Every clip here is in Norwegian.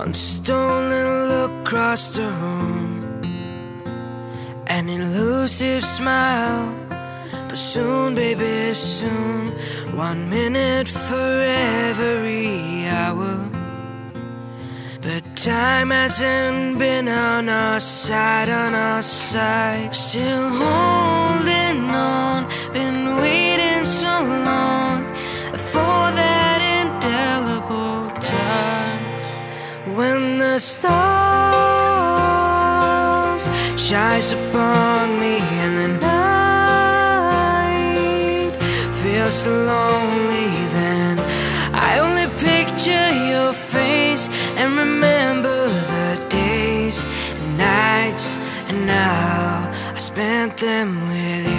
One stolen look across the room, an elusive smile. But soon, baby, soon, 1 minute for every hour. But time hasn't been on our side, Still holding on, been waiting so long for that indelible touch. When the stars shines upon me and the night feels so lonely, then I only picture your face and remember the days and nights, and now I spent them with you.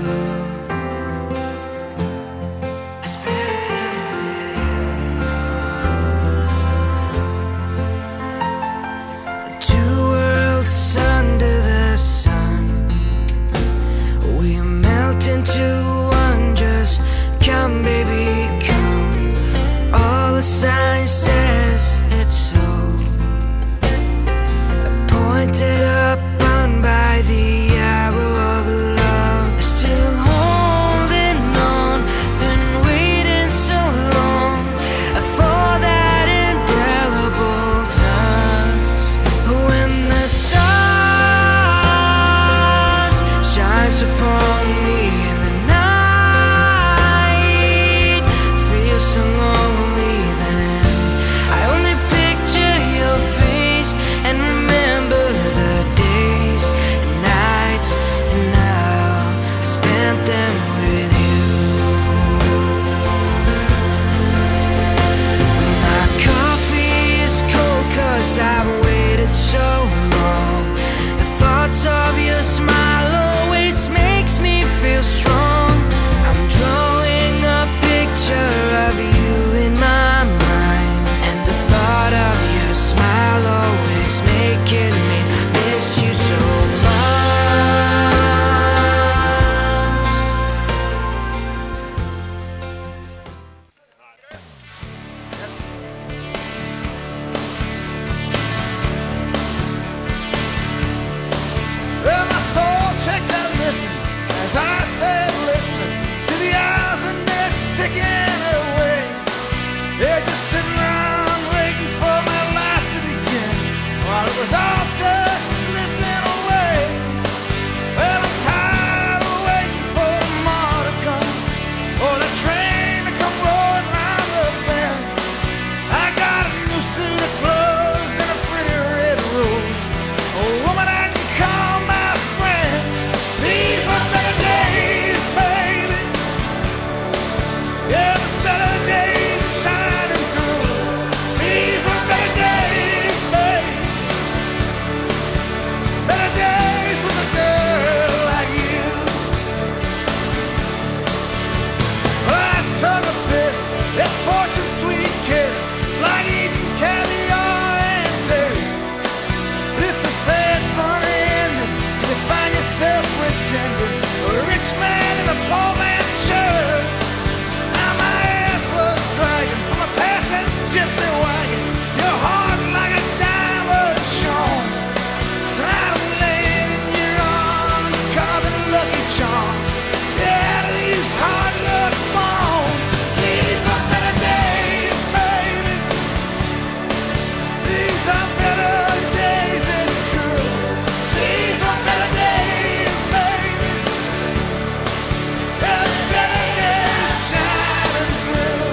Two worlds under the sun, we melt into one. Just come, baby, come. All the signs says it's so. Pointed up on by the arrow of love. Still holding on, been waiting so long for that indelible touch. When the stars shines upon me and the night feels so lonely, then I only picture your face and remember the days and nights, and now I spent them with you. My coffee is cold 'cause I've waited so long. The thoughts of your smile always makes me feel strong. I'm drawing a picture of you in my mind, and the thought of your smile always making me miss you so Well, my soul checked out missing as I sat listening to the hours and minutes ticking away. They're just sitting around waiting for my life to begin, while it was all just slipping away. Well, I'm tired of waiting for tomorrow to come, for the train to come rolling round the bend. I got a new suit of clothes and a pretty red rose, a woman I can call my friend. These are better days, baby. Yeah, there's better days shining through. These are better days, baby. Better days with a girl like you. Well, I took a piss, that fortune's sweet kiss. It's like eating caviar and dairy. But it's a sad, funny ending. You find yourself pretending a rich man in a poor man's shirt. Now my ass was dragging from a passing gypsy wagon. Your heart like a diamond shone. Tonight I'm laying in your arms, carving lucky charms. Yeah, out of these hard luck bones. These are better days, baby. These are better days, it's true. These are better days, baby. There's better days shining through.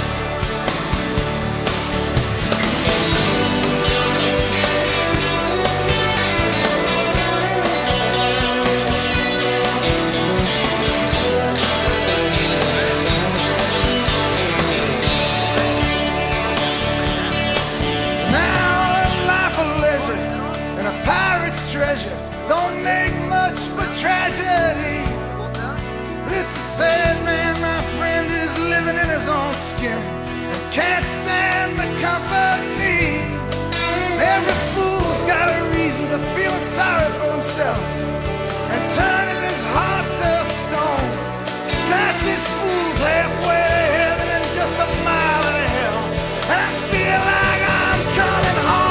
Now a life of leisure and a pirate's treasure don't make much for tragedy. But it's a sad man, my friend, who's living in his own skin and can't stand the company. Every fool's got a reason for feeling sorry for himself and turning his heart to stone. Drive these fools halfway to heaven and just a mile to hell, and I feel like I'm coming home.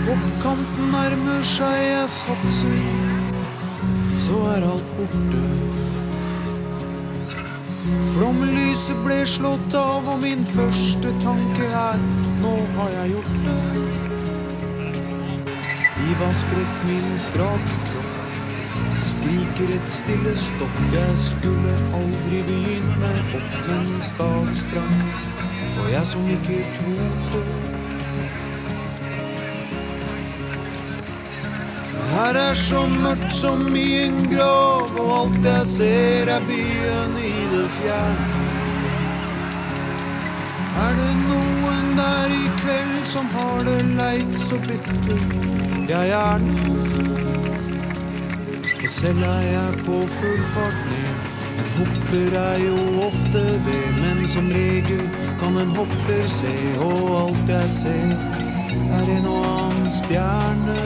Hoppkanten nærmer seg, jeg satser, så alt borte. Flommelyset ble slått av, og min første tanke nå har jeg gjort det. Stiv av skrekk min strake kropp, skriker et stille stopp. Jeg skulle aldri begynt med hopp, men stadig sprang, og jeg som ikke trodde. Her så mørkt som I en grav, og alt jeg ser byen I det fjerne. Det noen der I kveld som har det leit så bitter? Ja, gjerne. Og selv jeg på full fart ned. En hopper jo ofte det, men som regel kan en hopper se, og alt jeg ser en og annen stjerne.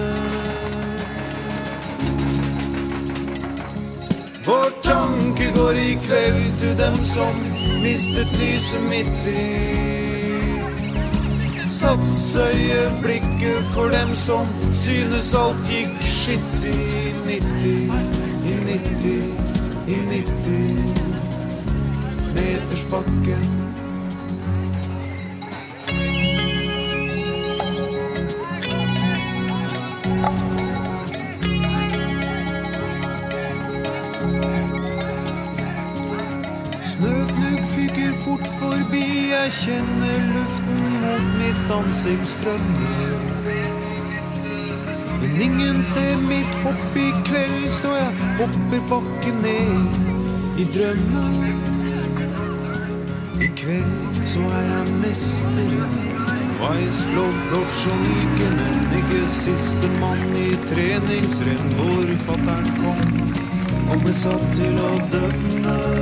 Vår tanke går I kveld til dem som mistet lyset midt I. Sats øyeblikket for dem som synes alt gikk skitt I 90 meters bakken. Snøfnugg fyker fort forbi, jeg kjenner luften mot mitt ansikt strømme. Men ingen ser mitt hopp I kveld, så jeg hopper bakken ned I drømmen. I kveld så jeg mesteren, Weissblått så myke, men ikke siste mann I treningsrenn, hvor fatteren kom og ble satt til å dømme.